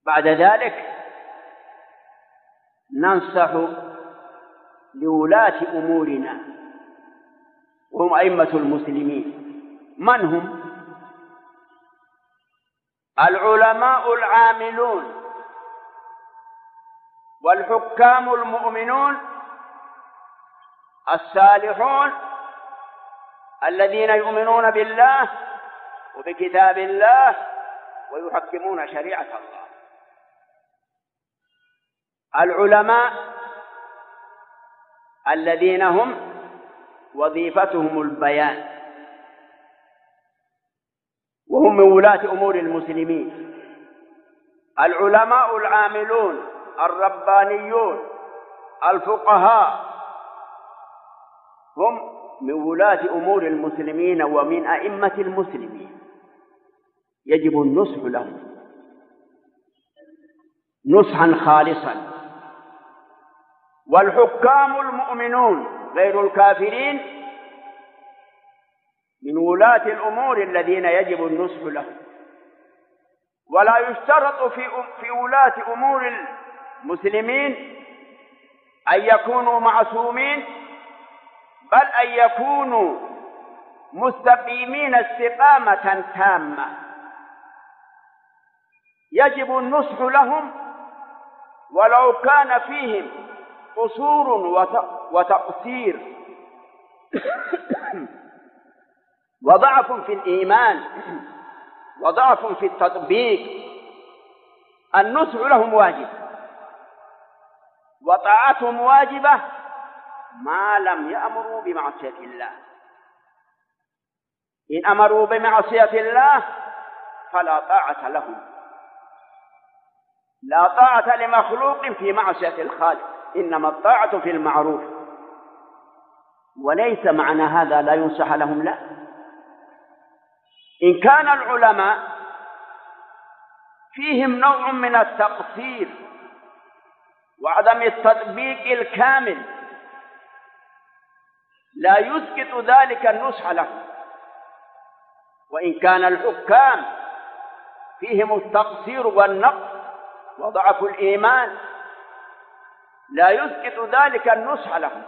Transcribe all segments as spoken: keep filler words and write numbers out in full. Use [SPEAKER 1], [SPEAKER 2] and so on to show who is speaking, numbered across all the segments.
[SPEAKER 1] بعد ذلك ننصح لولاة أمورنا وهم أئمة المسلمين. من هم؟ العلماء العاملون والحكام المؤمنون الصالحون الذين يؤمنون بالله وبكتاب الله ويحكمون شريعة الله. العلماء الذين هم وظيفتهم البيان وهم من ولاة أمور المسلمين. العلماء العاملون الربانيون الفقهاء هم من ولاة أمور المسلمين ومن أئمة المسلمين، يجب النصح لهم نصحا خالصا. والحكام المؤمنون غير الكافرين من ولاة الأمور الذين يجب النصح لهم. ولا يشترط في في ولاة أمور المسلمين أن يكونوا معصومين، بل أن يكونوا مستقيمين استقامة تامة. يجب النصح لهم ولو كان فيهم قصور وتقصير وضعف في الإيمان وضعف في التطبيق. النصح لهم واجب وطاعتهم واجبة ما لم يأمروا بمعصية الله. إن أمروا بمعصية الله فلا طاعة لهم. لا طاعة لمخلوق في معصية الخالق، إنما الطاعة في المعروف. وليس معنى هذا لا ينصح لهم، لا. إن كان العلماء فيهم نوع من التقصير وعدم التطبيق الكامل لا يسقط ذلك النصح لهم. وإن كان الحكام فيهم التقصير والنقص وضعف الإيمان لا يسقط ذلك النصح لهم،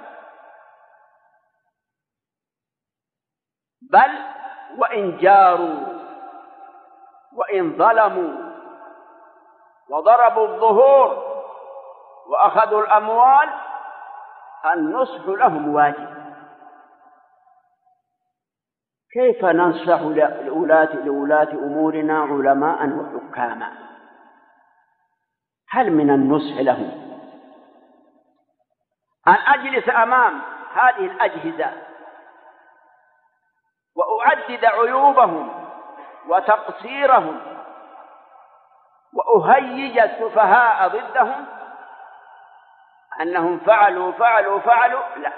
[SPEAKER 1] بل وإن جاروا وإن ظلموا وضربوا الظهور وأخذوا الأموال النصح لهم واجب. كيف ننصح لولاة لولاة أمورنا علماء وحكاما؟ هل من النصح لهم أن أجلس أمام هذه الأجهزة وأعدد عيوبهم وتقصيرهم وأهيج السفهاء ضدهم أنهم فعلوا فعلوا فعلوا؟ لا،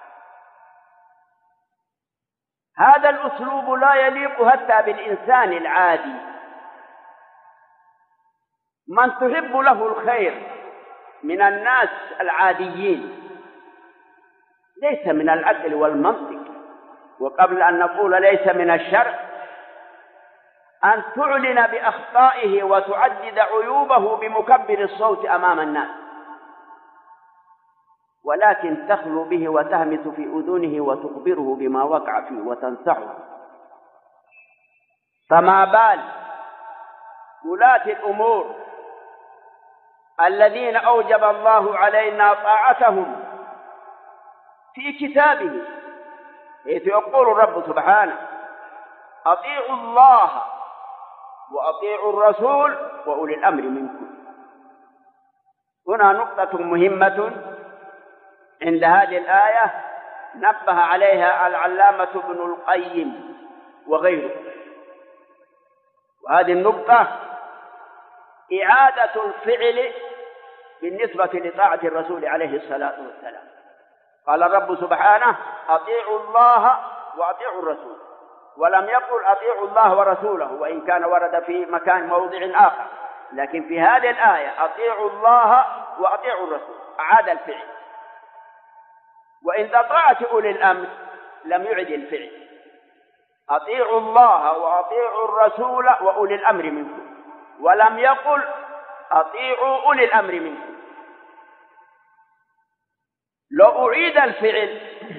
[SPEAKER 1] هذا الأسلوب لا يليق حتى بالإنسان العادي من تحب له الخير من الناس العاديين. ليس من العقل والمنطق، وقبل أن نقول ليس من الشرع، أن تعلن بأخطائه وتعدد عيوبه بمكبر الصوت أمام الناس، ولكن تخلو به وتهمس في أذنه وتخبره بما وقع فيه وتنصحه. فما بال ولاة الأمور الذين أوجب الله علينا طاعتهم في كتابه، حيث يقول الرب سبحانه: أطيعوا الله وأطيعوا الرسول وأولي الأمر منكم. هنا نقطة مهمة عند هذه الآية نبه عليها العلامة ابن القيم وغيره، وهذه النقطة إعادة الفعل بالنسبة لطاعة الرسول عليه الصلاة والسلام. قال الرب سبحانه: أطيعوا الله وأطيعوا الرسول، ولم يقل أطيعوا الله ورسوله، وإن كان ورد في مكان موضع آخر، لكن في هذه الآية أطيعوا الله وأطيعوا الرسول، أعاد الفعل. وإن طاعة أولي الأمر لم يعد الفعل، أطيعوا الله وأطيعوا الرسول وأولي الأمر منكم، ولم يقل أطيعوا أولي الأمر منكم. لو أعيد الفعل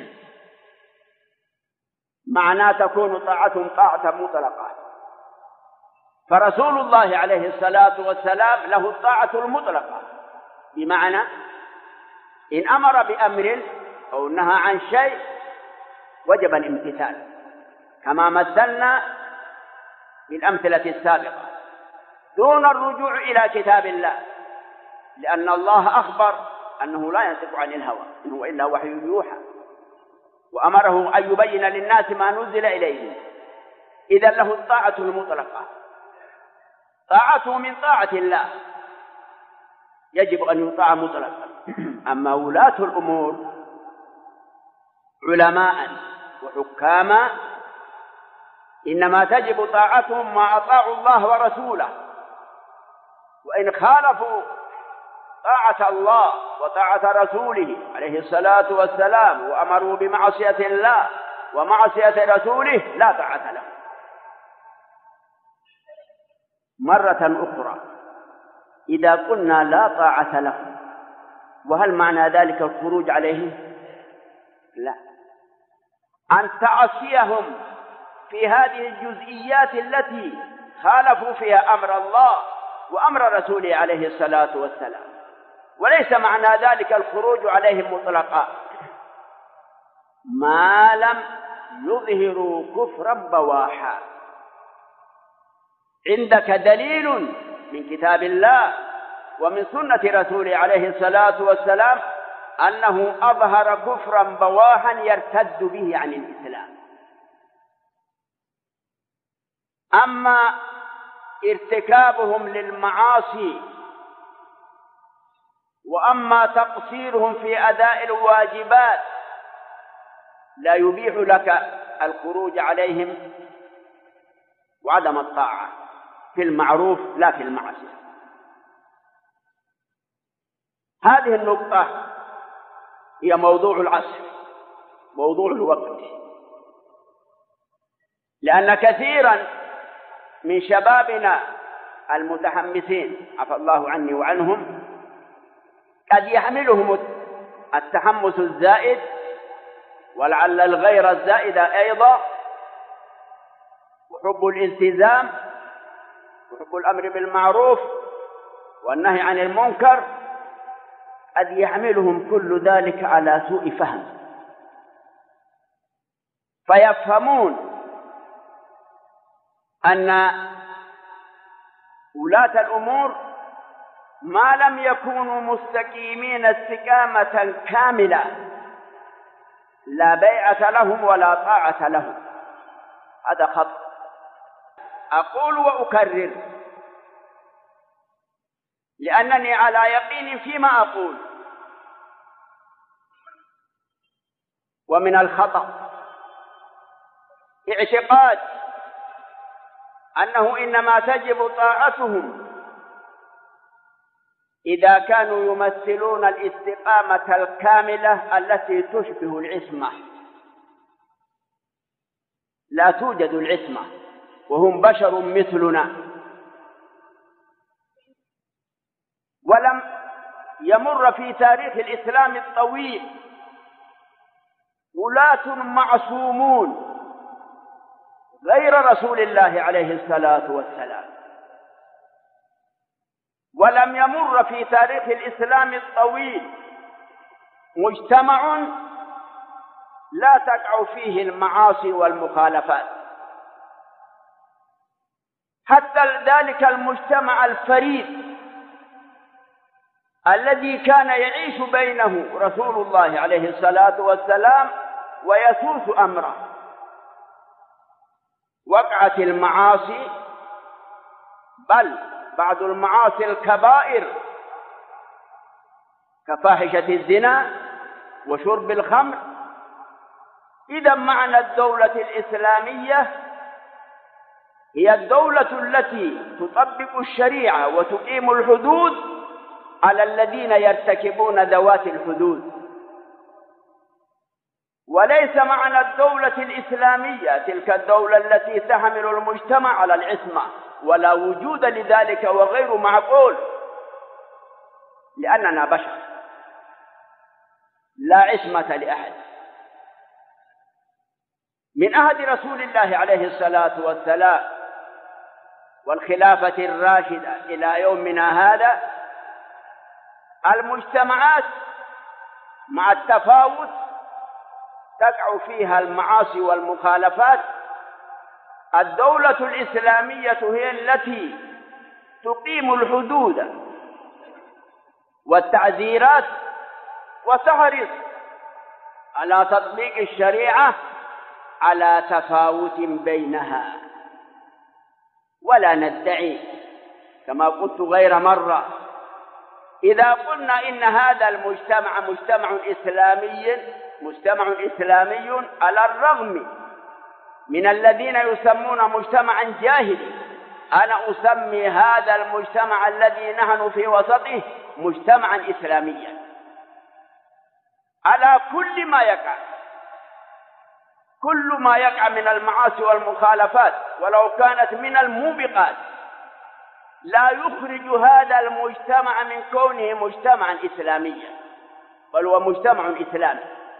[SPEAKER 1] معناه تكون طاعتهم طاعة مطلقة، فرسول الله عليه الصلاة والسلام له الطاعة المطلقة، بمعنى إن أمر بأمر أو نهى عن شيء وجب الامتثال، كما مثلنا بالأمثلة السابقة، دون الرجوع إلى كتاب الله، لأن الله أخبر أنه لا ينطق عن الهوى إن هو إلا وحي يوحى، وأمره أن يبين للناس ما نزل إليهم. إذن له الطاعة المطلقة، طاعته من طاعة الله يجب أن يطاع مطلقا. أما ولاة الأمور علماء وحكاما إنما تجب طاعتهم ما أطاعوا الله ورسوله، وإن خالفوا طاعة الله وطاعة رسوله عليه الصلاة والسلام وأمروا بمعصية الله ومعصية رسوله لا طاعة له. مرة أخرى إذا قلنا لا طاعة له، وهل معنى ذلك الخروج عليهم؟ لا، أن تعصيهم في هذه الجزئيات التي خالفوا فيها أمر الله وأمر رسوله عليه الصلاة والسلام، وليس معنى ذلك الخروج عليهم مطلقا، ما لم يظهروا كفرا بواحا. عندك دليل من كتاب الله ومن سنة رسوله عليه الصلاة والسلام أنه أظهر كفرا بواحا يرتد به عن الإسلام. أما ارتكابهم للمعاصي وأما تقصيرهم في أداء الواجبات لا يبيح لك الخروج عليهم وعدم الطاعة في المعروف لا في المعصية. هذه النقطة هي موضوع العصر، موضوع الوقت، لأن كثيرا من شبابنا المتحمسين عفى الله عني وعنهم قد يحملهم التحمس الزائد ولعل الغير الزائدة أيضا وحب الالتزام وحب الأمر بالمعروف والنهي عن المنكر، قد يحملهم كل ذلك على سوء فهم، فيفهمون أن ولاة الأمور ما لم يكونوا مستقيمين استقامة كاملة لا بيعة لهم ولا طاعة لهم. هذا خطأ. أقول وأكرر لأنني على يقين فيما أقول. ومن الخطأ اعتقاد أنه إنما تجب طاعتهم إذا كانوا يمثلون الاستقامة الكاملة التي تشبه العصمة. لا توجد العصمة وهم بشر مثلنا، ولم يمر في تاريخ الإسلام الطويل ولاة معصومون غير رسول الله عليه الصلاة والسلام، ولم يمر في تاريخ الإسلام الطويل مجتمع لا تقع فيه المعاصي والمخالفات، حتى ذلك المجتمع الفريد الذي كان يعيش بينه رسول الله عليه الصلاة والسلام ويسوس أمره، وقعت المعاصي، بل بعض المعاصي الكبائر كفاحشة الزنا وشرب الخمر. إذا معنى الدولة الإسلامية هي الدولة التي تطبق الشريعة وتقيم الحدود على الذين يرتكبون ذوات الحدود، وليس معنى الدولة الإسلامية تلك الدولة التي تحمل المجتمع على العصمة، ولا وجود لذلك وغير معقول. لأننا بشر لا عصمة لأحد. من عهد رسول الله عليه الصلاة والسلام والخلافة الراشدة إلى يومنا هذا المجتمعات مع التفاوت تقع فيها المعاصي والمخالفات. الدولة الإسلامية هي التي تقيم الحدود والتعزيرات وتحرص على تطبيق الشريعة على تفاوت بينها. ولا ندعي كما قلت غير مرة إذا قلنا إن هذا المجتمع مجتمع إسلامي مجتمع إسلامي على الرغم من الذين يسمون مجتمعا جاهلي، أنا أسمي هذا المجتمع الذي نحن في وسطه مجتمعا إسلاميا على كل ما يقع كل ما يقع من المعاصي والمخالفات ولو كانت من الموبقات لا يخرج هذا المجتمع من كونه مجتمعا إسلاميا، بل هو مجتمع إسلامي.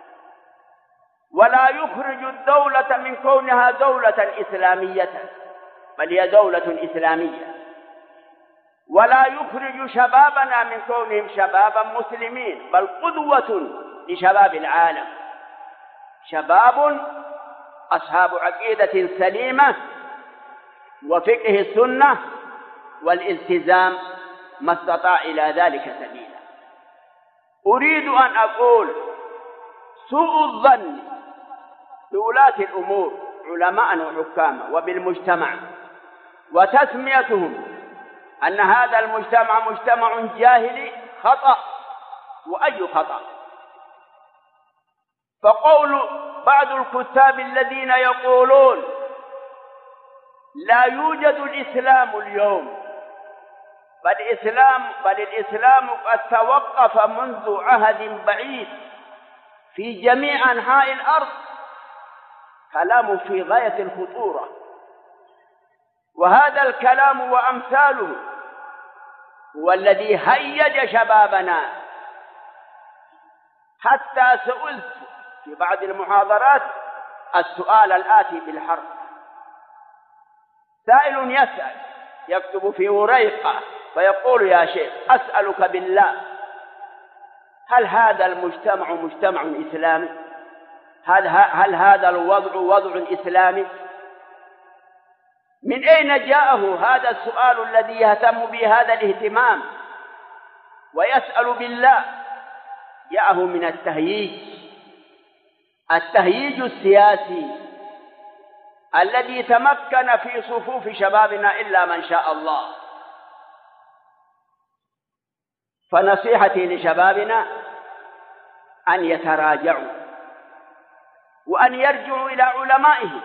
[SPEAKER 1] ولا يخرج الدولة من كونها دولة إسلامية، بل هي دولة إسلامية. ولا يخرج شبابنا من كونهم شبابا مسلمين، بل قدوة لشباب العالم، شباب أصحاب عقيدة سليمة وفقه السنة والالتزام ما استطاع إلى ذلك سبيلا. أريد أن أقول سوء الظن بولاة الأمور علماء وحكاما وبالمجتمع وتسميتهم أن هذا المجتمع مجتمع جاهلي خطأ، وأي خطأ. فقول بعض الكتاب الذين يقولون لا يوجد الإسلام اليوم، بل الإسلام, بل الإسلام قد توقف منذ عهد بعيد في جميع أنحاء الأرض، كلام في غاية الخطورة. وهذا الكلام وأمثاله هو الذي هيج شبابنا. حتى سئلت في بعض المحاضرات السؤال الآتي بالحرف. سائل يسأل يكتب في وريقة فيقول يا شيخ أسألك بالله، هل هذا المجتمع مجتمع إسلامي؟ هل, هل هذا الوضع وضع إسلامي؟ من أين جاءه هذا السؤال الذي يهتم به هذا الاهتمام ويسأل بالله؟ جاءه من التهييج التهييج السياسي الذي تمكن في صفوف شبابنا إلا من شاء الله. فنصيحتي لشبابنا أن يتراجعوا وأن يرجعوا إلى علمائهم.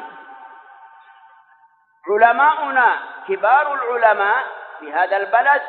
[SPEAKER 1] علماؤنا كبار العلماء في هذا البلد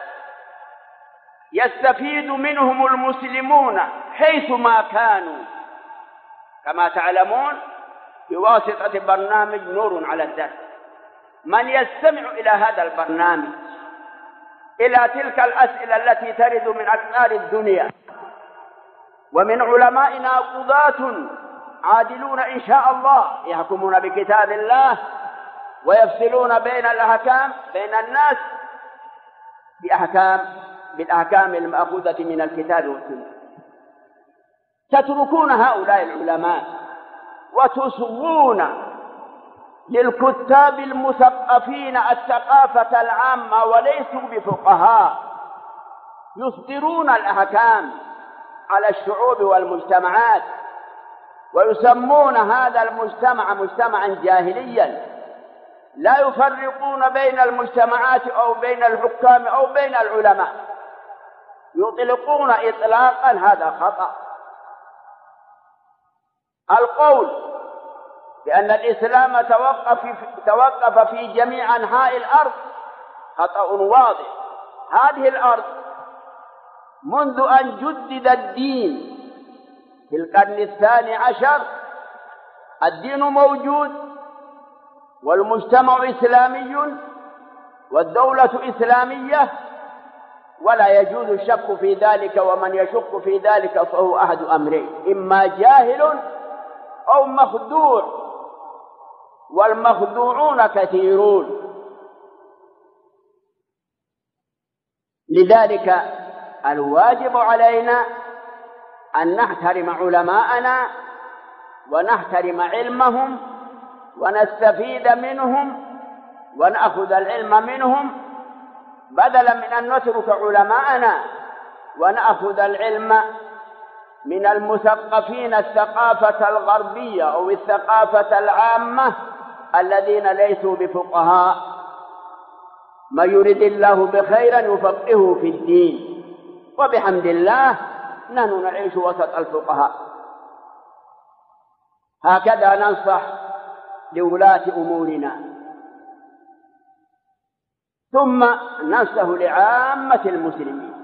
[SPEAKER 1] يستفيد منهم المسلمون حيثما كانوا، كما تعلمون بواسطة برنامج نور على الدرب. من يستمع إلى هذا البرنامج إلى تلك الأسئلة التي ترد من أقطار الدنيا ومن علمائنا قضاة عادلون إن شاء الله يحكمون بكتاب الله ويفصلون بين الأحكام بين الناس بأحكام بالأحكام المأخوذة من الكتاب والسنة، تتركون هؤلاء العلماء وتصغون للكتاب المثقفين الثقافة العامة وليسوا بفقهاء يصدرون الأحكام على الشعوب والمجتمعات ويسمون هذا المجتمع مجتمعا جاهليا، لا يفرقون بين المجتمعات أو بين الحكام أو بين العلماء، يطلقون إطلاقا، هذا خطأ. القول بأن الإسلام توقف في, توقف في جميع أنحاء الأرض خطأ واضح. هذه الأرض منذ أن جدد الدين في القرن الثاني عشر الدين موجود والمجتمع إسلامي والدولة إسلامية، ولا يجوز الشك في ذلك، ومن يشك في ذلك فهو أحد أمرين: إما جاهل أو مخدوع، والمخدوعون كثيرون. لذلك الواجب علينا أن نحترم علماءنا ونحترم علمهم ونستفيد منهم ونأخذ العلم منهم، بدلا من أن نترك علماءنا ونأخذ العلم من المثقفين الثقافة الغربية أو الثقافة العامة الذين ليسوا بفقهاء. ما يريد الله بخيرا يفقهه في الدين، وبحمد الله نحن نعيش وسط الفقهاء. هكذا ننصح لولاة أمورنا، ثم ننصح لعامة المسلمين.